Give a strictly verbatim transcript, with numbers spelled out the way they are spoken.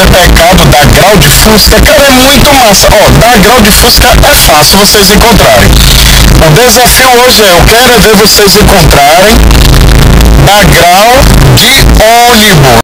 fazer pecado da Grau de Fusca, cara, é muito massa. Ó, da Grau de Fusca é fácil vocês encontrarem. O desafio hoje é, eu quero é ver vocês encontrarem da Grau de ônibus.